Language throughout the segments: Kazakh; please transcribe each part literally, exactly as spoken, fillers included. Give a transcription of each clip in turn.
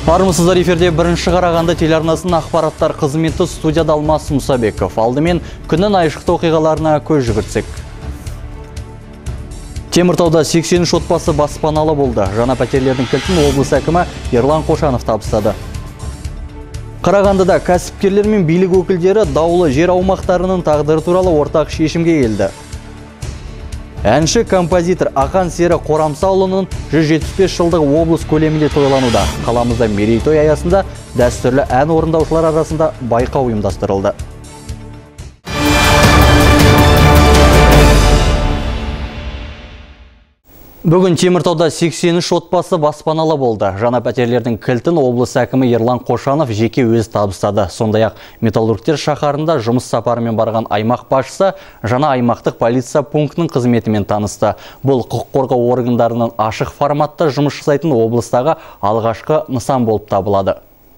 Армысыздар, эфирде бірінші Қарағанды телеарнасының ақпараттар қызметі, студияда Алмас Мұсабеков. Алдымен күннің айшықты оқиғаларына көз жүгіртсек. Теміртауда сексен үш отбасы баспаналы болды. Жаңа пәтерлердің кілтін облыс әкімі Ерлан Қошанов табыстады. Қарағандыда кәсіпкерлер мен билік өкілдері даулы жер аумақтарының тағдыры туралы ортақ шешімге келді. Әнші композитор Ақан Сері Қорамсаұлының жүз жетпіс бес жылдығы облыс көлемінде тойлануда. Қаламызда мерейтой аясында дәстүрлі ән орындаушылар арасында байқау ұйымдастырылды. Бүгін Теміртауда сексен үш отбасы баспаналы болды. Жаңа пәтерлердің кілтін облыс әкімі Ерлан Қошанов жеке өз табыстады. Сондай-ақ металлургтер шаһарында жұмыс сапарымен барған аймақ басшысы жаңа аймақтық полиция пунктінің қызметімен танысты. Бұл құқық қорғау органдарының ашық форматта жұмыс жасайтын облыстағы алғашқы нысан болып табылады.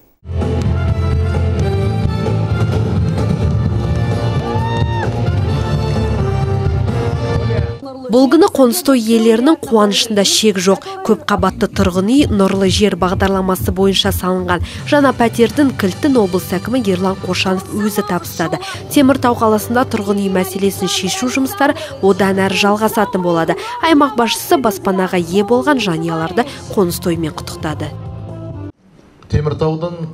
Бұл күні қоныстой иелерінің қуанышында шек жоқ. Көп қабатты тұрғын үй нұрлы жер бағдарламасы бойынша салынған. Жаңа пәтердің кілтін облыс әкімі Ерлан Қошанов өзі табыстады. Теміртау қаласында тұрғын үй мәселесін шешу жұмыстары одан әрі жалғасатын болады. Аймақ басшысы баспанаға ие болған жанұяларды қоныстоймен құттықтады. Теміртаудың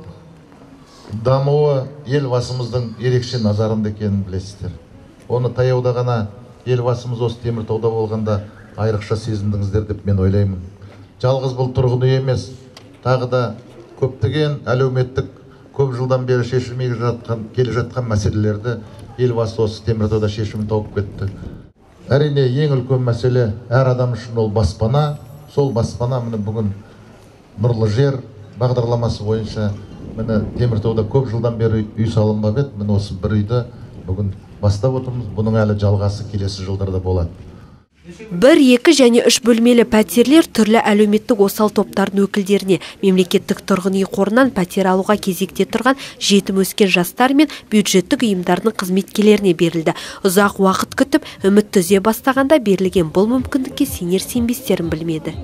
дамуы елбасымыздың ерекше назарында екенін білесіздер. Оны таяуда ғана елбасымыз осы Теміртауда болғанда айрықша сезіндіңіздер деп мен ойлаймын. Жалғыз бұл тұрғын үй емес, тағы да көптеген әлеуметтік көп жылдан бері шешілмей жатқан, келе жатқан мәселелерді елбасы осы Теміртауда шешімін тауып кетті. Әрине ең үлкен мәселе әр адам үшін ол баспана. Сол баспана міне бүгін нұрлы жер бағдарламасы бойынша міне Теміртауда көп жылдан бері үй салынбап еді. Міне осы бір үйді бүгін бастап отырмыз. Бұның әлі жалғасы келесі жылдарда болады. Бір, екі және үш бөлмелі пәтерлер түрлі әлеуметтік осал топтардың өкілдеріне, мемлекеттік тұрғын үй қорынан пәтер алуға кезекте тұрған жетім өскен жастар мен бюджеттік ұйымдардың қызметкерлеріне берілді. Ұзақ уақыт күтіп, үміт түзе бастағанда берілген бұл мүмкіндікке сенер сенбестерін білмеді.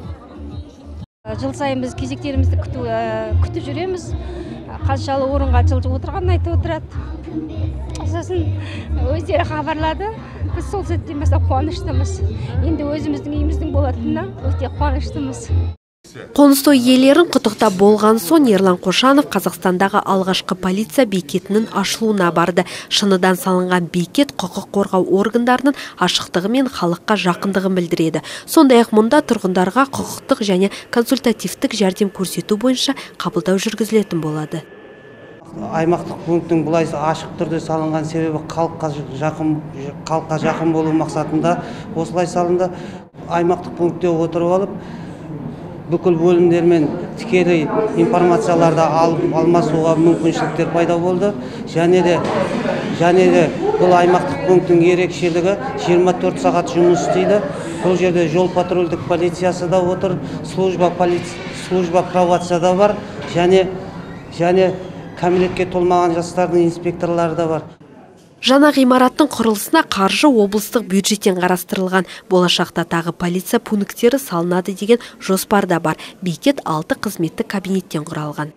Жыл сайын біз кезектерімізді күтіп жүреміз. Қаншалы орынға жылжып отырғанын айтып отырады. Сосын өздері хабарлады. Біз сол сәттен бастап қуаныштымыз. Енді өзіміздің үйіміздің болатынына өте қуаныштымыз. Қоныстой иелерін құттықтап болған соң Ерлан Қошанов Қазақстандағы алғашқы полиция бекетінің ашылуына барды. Шыныдан салынған бекет құқық қорғау органдарының ашықтығы мен халыққа жақындығын білдіреді. Сондай-ақ мұнда тұрғындарға құқықтық және консультативтік жәрдем көрсету бойынша қабылдау жүргізілетін болады. Аймақтық пункттің бұлай ашық түрде салынған себебі халыққа жақын, халыққа жақын болу мақсатында осылай салынды. Аймақтық пунктте отырып алып, бүкіл бөлімдермен тікелей информацияларды алмасуға мүмкіншіліктер пайда болды. Және де, және де бұл аймақтық пункттің ерекшелігі жиырма төрт сағат жұмыс істейді. Бұл жерде жол патрульдік полициясы да отыр, служба полиция, служба пробация да бар, және және кәмелетке толмаған жастардың инспекторлары да бар. Жаңа ғимараттың құрылысына қаржы облыстық бюджеттен қарастырылған. Болашақта тағы полиция пункттері салынады деген жоспарда бар. Бекет алты қызметтік кабинеттен құралған.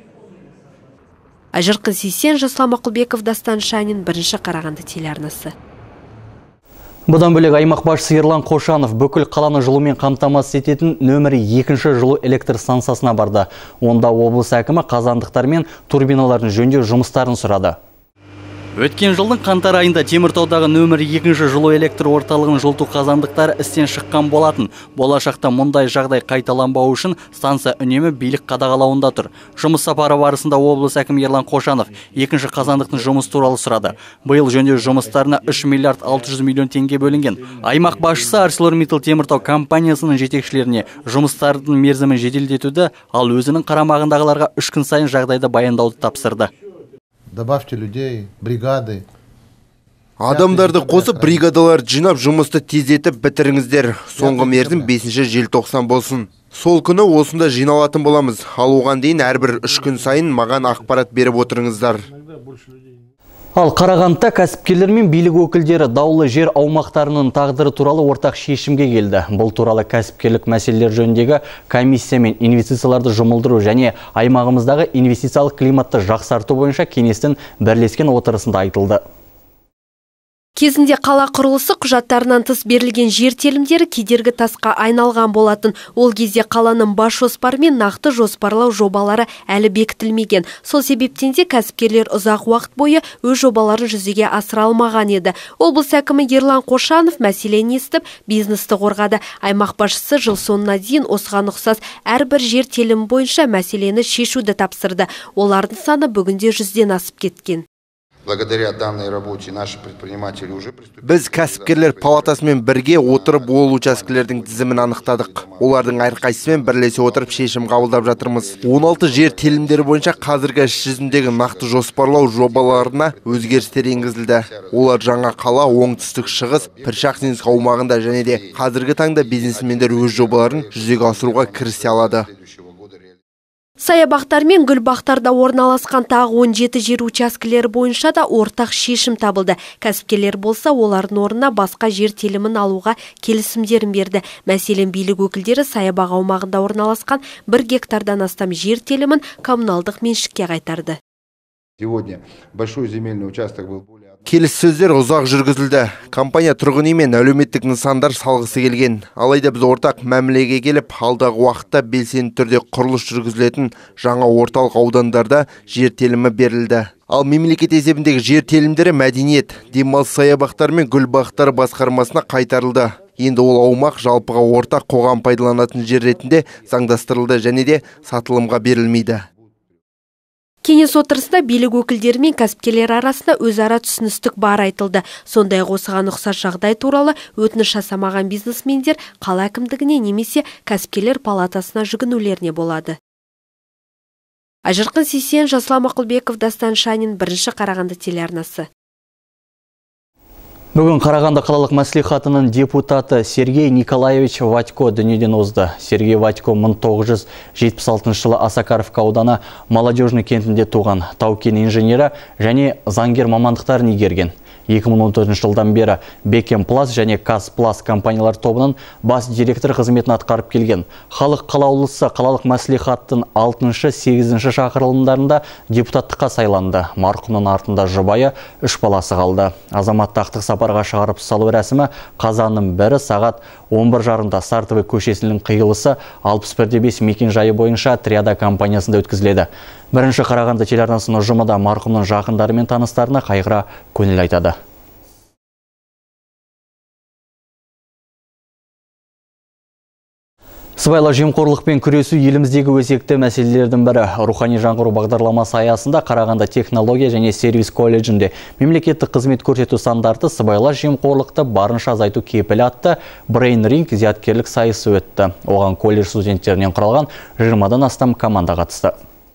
Ажырқын Сейсен, Жасұлан Мақұлбеков, Дастан Шанин, бірінші Қарағанды телеарнасы. Бұдан бөлек аймақ басшысы Ерлан Қошанов бүкіл қаланы жылумен қамтамасыз ететін нөмірі екінші жылу электр станциясына барды. Онда облыс әкімі қазандықтар мен турбиналардың жөндеу жұмыстарын сұрады. Өткен жылдың қаңтар айында Теміртаудағы нөмірі екінші жылу электр орталығын жылыту қазандықтары істен шыққан болатын. Болашақта мұндай жағдай қайталанбау үшін станция үнемі билік қадағалауында тұр. Жұмыс сапары барысында облыс әкімі Ерлан Қошанов екінші қазандықтың жұмыс туралы сұрады. Биыл жөндеу жұмыстарына үш миллиард алты жүз миллион теңге бөлінген. Аймақ басшысы ArcelorMittal Теміртау компаниясының жетекшілеріне жұмыстардың мерзімін жеделдетуді, ал өзінің қарамағындағыларға үш күн сайын жағдайды баяндауды тапсырды. Добавьте людей, бригады. Адамдарды қосып, бригадалар жинап, жұмысты тездетіп бітіріңіздер. Соңғы мерзім бесінші желтоқсан болсын. Сол күні осында жиналатын боламыз. Ал оған дейін әрбір үш күн сайын маған ақпарат беріп отырыңыздар. Ал Қарағандыда кәсіпкерлер мен билік өкілдері даулы жер аумақтарының тағдыры туралы ортақ шешімге келді. Бұл туралы кәсіпкерлік мәселелер жөніндегі комиссия мен инвестицияларды жұмылдыру және аймағымыздағы инвестициялық климатты жақсарту бойынша кеңестің бірлескен отырысында айтылды. Кезінде қала құрылысы құжаттарынан тыс берілген жер телімдері кедергі тасқа айналған болатын. Ол кезде қаланың бас жоспары мен нақты жоспарлау жобалары әлі бекітілмеген. Сол себептен де кәсіпкерлер ұзақ уақыт бойы өз жобаларын жүзеге асыра алмаған еді. Облыс әкімі Ерлан Қошанов мәселені естіп, бизнесті қорғады. Аймақ басшысы жыл соңына дейін осыған ұқсас әрбір жер телімі бойынша мәселені шешуді тапсырды. Олардың саны бүгінде жүзден асып кеткен. Благодаря данной работе наши предприниматели уже приступили. Біз кәсіпкерлер палатасымен бірге отырып ол учаскелердің тізімін анықтадық. Олардың әрқайсысымен бірлесе отырып шешім қабылдап жатырмыз. он алты жер телімдері бойынша қазіргі іс жүзіндегі нақты жоспарлау жобаларына өзгерістер енгізілді. Олар жаңа қала, оңтүстік шығыс, Піршақзинск аумағында және де қазіргі таңда бизнесмендер өз жобаларын жүзеге асыруға кірісе алады. Саябақтар мен гүлбақтарда орналасқан тағы он жеті жер учаскелері бойынша да ортақ шешім табылды. Кәсіпкерлер болса, олардың орнына басқа жер телімін алуға келісімдерін берді. Мәселен, билік өкілдері саябақ аумағында орналасқан бір гектардан астам жер телімін коммуналдық меншікке қайтарды. Сегодня большой земельный участок был более... Келіссөздер ұзақ жүргізілді. Компания тұрғын үй мен әлеуметтік нысандар салғысы келген. Алайда біз ортақ мәмілеге келіп, алдағы уақытта белсенді түрде құрылыс жүргізілетін жаңа орталық аудандарда жер телімі берілді. Ал мемлекет есебіндегі жер телімдері мәдениет, демалыс саябақтар мен гүлбақтар басқармасына қайтарылды. Енді ол аумақ жалпыға ортақ қоғам пайдаланатын жер ретінде заңдастырылды және де сатылымға берілмейді. Кеңес отырысында билік өкілдері мен кәсіпкерлер арасында өзара түсіністік бар айтылды. Сондай-ақ осыған ұқсас жағдай туралы өтініш жасамаған бизнесмендер қала әкімдігіне немесе кәсіпкерлер палатасына жүгінулеріне болады. Айжарқын Сейсен, Жасұлан Мақұлбеков, Дастан Шанин, бірінші Қарағанды телеарнасы. Бүгін Қарағанды қалалық мәслихатының депутаты Сергей Николаевич Ватько дүниеден озды. Сергей Ватько мың тоғыз жүз жетпіс алтыншы жылы Осакаровка ауданы Молодежный кентінде туған, тау-кен инженері және заңгер мамандықтарын игерген. екі мың он төртінші жылдан бері Бекем Плас және Казплас компаниялар тобының бас директор қызметін атқарып келген. Халық қалаулысы қалалық мәслихаттың алтыншы сегізінші шақырылымдарында депутаттыққа сайланды. Марқұмның артында жұбайы үш баласы қалды. Азаматтықтық сапарға шығарып салу рәсімі қазанның бірі сағат он бір жарымда Сартовый көшесінің қиылысы алпыс бір де бес мекен жайы бойынша Триада компаниясында өткізіледі. Бірінші Қарағанды телеарнасының ұжымы да марқұмның жақындары мен таныстарына қайғыра көңіл айтады. Сыбайлас жемқорлықпен күресу еліміздегі өзекті мәселелердің бірі. Рухани жаңғыру бағдарламасы аясында Қарағанды технология және сервис колледжінде мемлекеттік қызмет көрсету стандарты сыбайлас жемқорлықты барынша азайту кепілі атты Brain Ring зияткерлік сайысы өтті. Оған колледж студенттерінен құралған жиырмадан астам команда қатысты.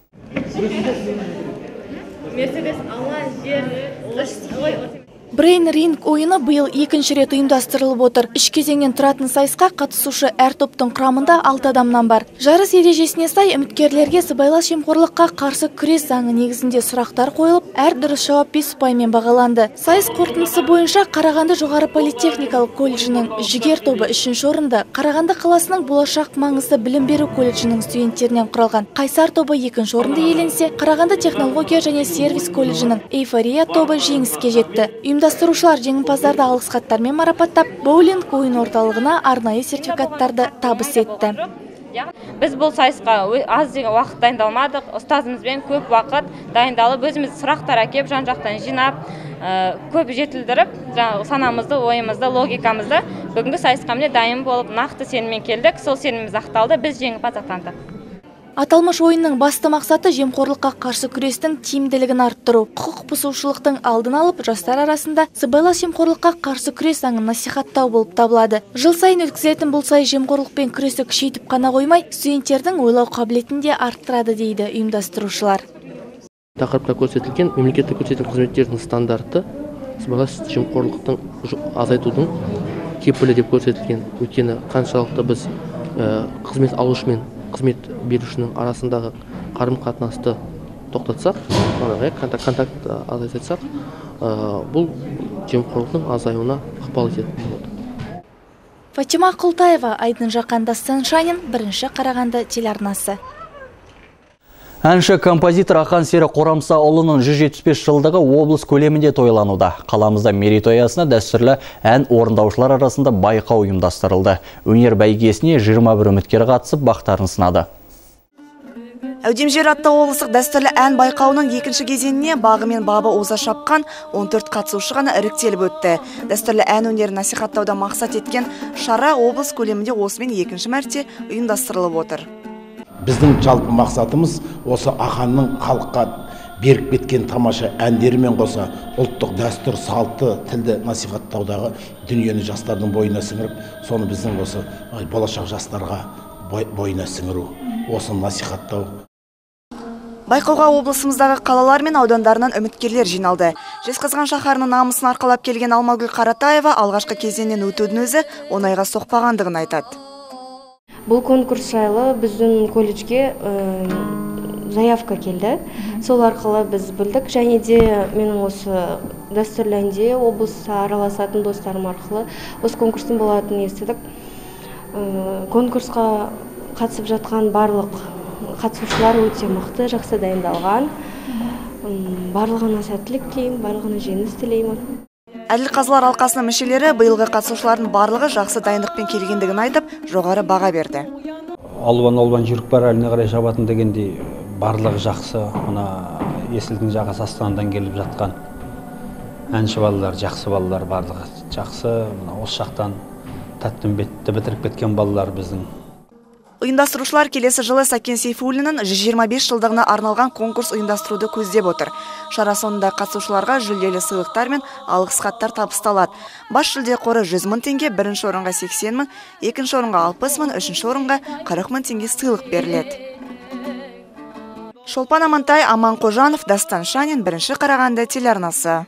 Brain Ring ойыны биыл екінші рет ұйымдастырылып отыр. Үш кезеңнен тұратын сайысқа қатысушы әр топтың құрамында алты адамнан бар. Жарыс ережесіне сай үміткерлерге сыбайлас жемқорлыққа қарсы күрес заңы негізінде сұрақтар қойылып, әр дұрыс жауап бес ұпаймен бағаланды. Сайыс қорытындысы бойынша Қарағанды жоғары политехникалық колледжінің жігер тобы үшінші орынды, Қарағанды қаласының болашақ маңызды білім беру колледжінің студенттерінен құралған Қайсар тобы екінші орынды иеленсе, Қарағанды технология және сервис колледжінің Эйфория тобы жеңіске жетті. Ұйымдастырушылар жеңімпаздарды алғыс хаттармен марапаттап, боулинг ойын орталығына арнайы сертификаттарды табыс етті. Біз бұл сайысқа аз деген уақыт дайындалмадық. Ұстазымызбен көп уақыт дайындалып, өзіміз сұрақтар әкеп, жан-жақтан жинап, көп жетілдіріп, санамызды, ойымызды, логикамызды бүгінгі сайысқа міне дайын болып, нақты сеніммен келдік. Сол сеніміміз ақталды, біз жеңімпаз атандық. Аталмыш ойынның басты мақсаты жемқорлыққа қарсы күрестің тиімділігін арттыру, құқық бұзушылықтың алдын алып, жастар арасында сыбайлас жемқорлыққа қарсы күрес заңын насихаттау болып табылады. Жыл сайын өткізілетін бұл сайыс жемқорлықпен күресті күшейтіп қана қоймай, студенттердің ойлау қабілетін де арттырады дейді ұйымдастырушылар. Тақырыпта көрсетілген мемлекеттік көрсетілген қызметтердің стандарты сыбайлас жемқорлықтың азайтудың кепілі деп көрсетілген. Өйткені қаншалықты біз қызмет алушымен қызмет берушінің арасындағы қарым қатынасты тоқтатсақ, контакт азайтсақ, бұл жемқорлықтың азаюына ықпал ететін болады. Фатима Құлтаева, Айдын Жақан, Дастан Шанин, бірінші Қарағанды телеарнасы. Әнші композитор Ақан Сері Қорамсаұлының жүз жетпіс бес жылдығы облыс көлемінде тойлануда. Қаламызда мерейтой аясында дәстүрлі ән орындаушылар арасында байқау ұйымдастырылды. Өнер бәйгесіне жиырма бір үміткер қатысып, бақтарын сынады. Әудемжер атты облыстық дәстүрлі ән байқауының екінші кезеңіне бағы мен бабы оза шапқан он төрт қатысушы ғана іріктеліп өтті. Дәстүрлі ән өнерін насихаттауда мақсат еткен шара облыс көлемінде осымен екінші мәрте ұйымдастырылып отыр. Біздің жалпы мақсатымыз осы Ақанның халыққа беріп кеткен тамаша әндерімен қоса ұлттық дәстүр, салты, тілді насихаттаудағы дүниені жастардың бойына сіңіріп, соны біздің осы болашақ жастарға бойына сіңіру, осыны насихаттау. Байқауға облысымыздағы қалалар мен аудандарынан үміткерлер жиналды. Жезқазған шаһарының намысын арқалап келген Алмагүл Қаратаева алғашқы кезеңнен өтудің өзі оңайға соқпағандығын айтады. Бұл конкурс жайлы біздің колледжге заявка келді. Сол арқылы біз білдік, және де менің осы дәстүрлі әнде облыста араласатын достарым арқылы осы конкурстың болатынын естідік. Конкурсқа қатысып жатқан барлық қатысушылар өте мықты, жақсы дайындалған. Барлығына сәттілік тілеймін, барлығына жеңіс тілеймін. Әділ қазылар алқасының мүшелері биылғы қатысушылардың барлығы жақсы дайындықпен келгендігін айтып, жоғары баға берді. Албан-албан жүріп бар әліне қарай шабатын дегендей барлығы жақсы. Мына Есілдің жағасы Астанадан келіп жатқан әнші балалар, жақсы балалар барлығы жақсы. Осы жақтан тәттімбетті бітіріп кеткен балалар біздің. Ұйымдастырушылар келесі жылы Сәкен Сейфуллиннің жүз жиырма бес жылдығына арналған конкурс ұйымдастыруды көздеп отыр. Шара соңында қатысушыларға жүлделі сыйлықтар мен алғыс хаттар табысталады. Бас жүлде қоры жүз мың теңге, бірінші орынға сексен мың, екінші орынға алпыс мың, үшінші орынға қырық мың теңге сыйлық беріледі. Шолпан Амантай, Аман Қожанов, Дастан Шанин, бірінші Қарағанды телеарнасы.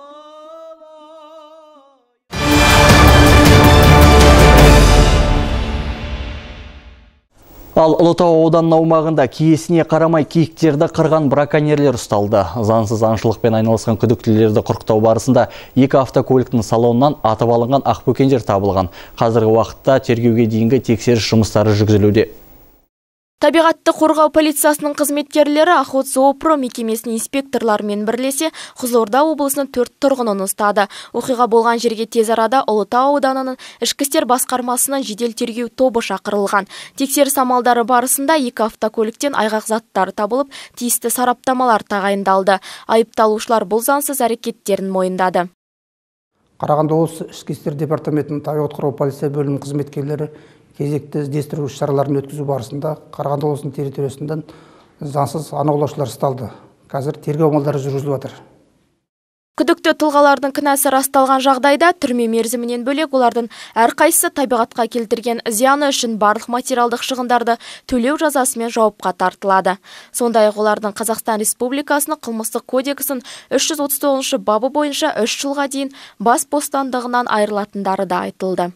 Ал Ұлытау ауданының аумағында киесіне қарамай киіктерді қырған браконьерлер ұсталды. Заңсыз аңшылықпен айналысқан күдіктілерді құрықтау барысында екі автокөліктің салонынан атып алынған ақбөкендер табылған. Қазіргі уақытта тергеуге дейінгі тексеріс жұмыстары жүргізілуде. Табиғатты қорғау полициясының қызметкерлері Охотзоопром мекемесінің инспекторларымен бірлесе Қызылорда облысының төрт тұрғынын ұстады. Оқиға болған жерге тез арада Ұлытау ауданының ішкі істер басқармасынан жедел тергеу тобы шақырылған. Тексеріс амалдары барысында екі автокөліктен айғақ заттар табылып, тиісті сараптамалар тағайындалды. Айыпталушылар бұл заңсыз әрекеттерін мойындады. Қарағанды облысы ішкі істер департаментінің табиғат қорғау полиция бөлімінің қызметкерлері кезекті іздестіру шараларын өткізу барысында Қарағанды облысының территориясынан заңсыз аң аулаушылар ұсталды. Қазір тергеу амалдары жүргізіліп жатыр. Күдікті тұлғалардың кінәсі расталған жағдайда түрме мерзімінен бөлек олардың әрқайсысы табиғатқа келтірген зияны үшін барлық материалдық шығындарды төлеу жазасымен жауапқа тартылады. Сондай-ақ олардың Қазақстан Республикасының қылмыстық кодексінің үш жүз отыз тоғызыншы бабы бойынша үш жылға дейін бас бостандығынан айырылатындары да айтылды.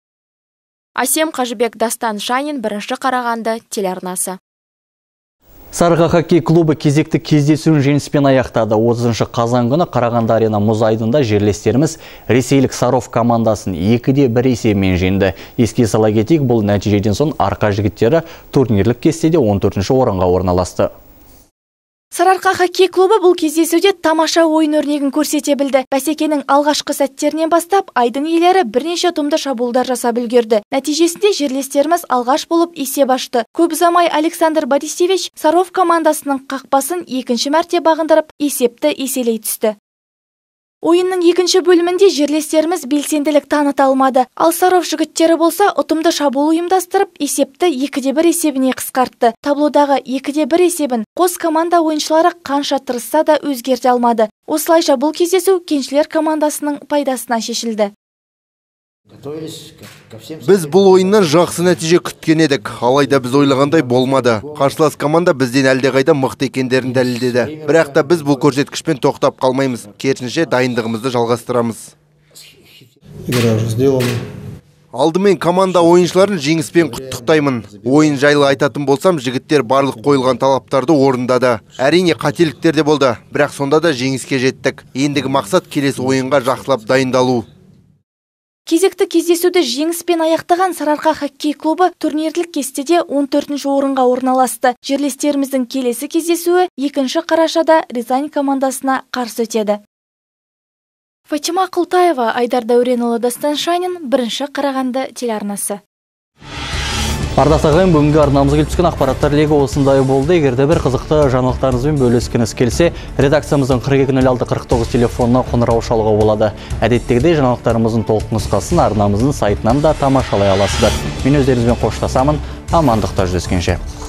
Асем Қажыбек, Дастан Шанин, бірінші Қарағанды телеарнасы. Сарыға хоккей клубы кезекті кездесуін жеңіспен аяқтады. отызыншы қазан күні Қарағанды арена мұз айдында жерлестеріміз ресейлік Саров командасын екі де бір есебімен жеңді. Еске сала кетейік, бұл нәтижеден соң арқа жігіттері турнирлік кестеде он төртінші орынға орналасты. Сарыарқа хоккей клубы бұл кездесуде тамаша ойын өрнегін көрсете білді. Бәсекенің алғашқы сәттерінен бастап айдын иелері бірнеше ұтымды шабуылдар жасап үлгерді. Нәтижесінде жерлестеріміз алғаш болып есеп ашты. Көп ұзамай Александр Борисевич Саров командасының қақпасын екінші мәрте бағындырып, есепті еселей түсті. Ойынның екінші бөлімінде жерлестеріміз белсенділік таныта алмады. Ал Саров жігіттері болса ұтымды шабуыл ұйымдастырып, есепті екі де бір есебіне қысқартты. Таблодағы екі де бір есебін қос команда ойыншылары қанша тырысса да өзгерте алмады. Осылайша бұл кездесу кеншілер командасының пайдасына шешілді. Біз бұл ойыннан жақсы нәтиже күткен едік, алайда біз ойлағандай болмады. Қарсылас команда бізден әлдеқайда мықты екендерін дәлелдеді. Бірақ та біз бұл көрсеткішпен тоқтап қалмаймыз. Керісінше дайындығымызды жалғастырамыз. Алдымен команда ойыншыларын жеңіспен құттықтаймын. Ойын жайлы айтатын болсам, жігіттер барлық қойылған талаптарды орындады. Әрине қателіктер де болды, бірақ сонда да жеңіске жеттік. Ендігі мақсат келесі ойынға жақсылап дайындалу. Кезекті кездесуді жеңіспен аяқтаған Сарыарқа хоккей клубы турнирлік кестеде он төртінші орынға орналасты. Жерлестеріміздің келесі кездесуі екінші қарашада Рязань командасына қарсы өтеді. Фатима Құлтаева, Айдар Дәуренұлы, Дастан Шанин, бірінші Қарағанды телеарнасы. Ардақтағын бүгінгі арнамызға келіп түскен ақпараттар легі осындай болды. Егерде бір қызықты жаңалықтарыңызбен бөліскіңіз келсе, редакциямыздың қырық екі нөл алты қырық тоғыз телефонына қоңырау шалуға болады. Әдеттегідей жаңалықтарымыздың толық нұсқасын арнамыздың сайтынан да тамашалай аласыздар. Мен өздеріңізбен қоштасамын. Амандықта жүздескенше.